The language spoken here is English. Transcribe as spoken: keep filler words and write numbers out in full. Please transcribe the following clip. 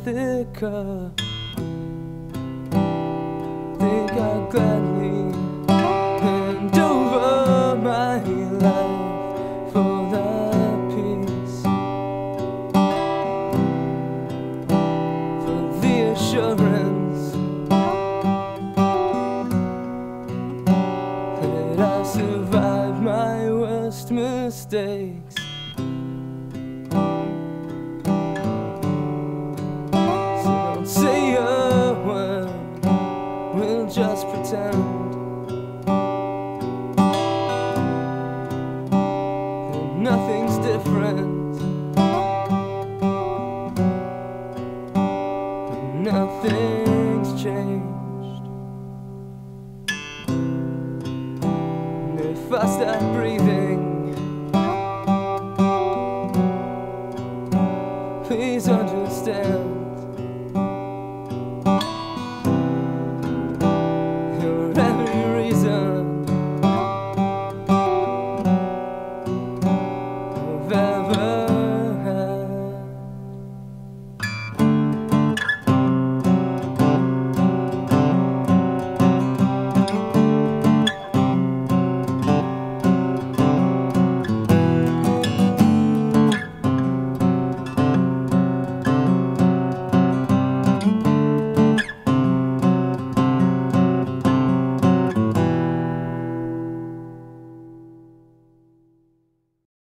thicker. Think I'd gladly hand over my life for that peace, for the assurance that I survived my worst mistakes. Say a word, we'll just pretend that nothing's different, that nothing's changed. And if I stop breathing, please understand. Of ever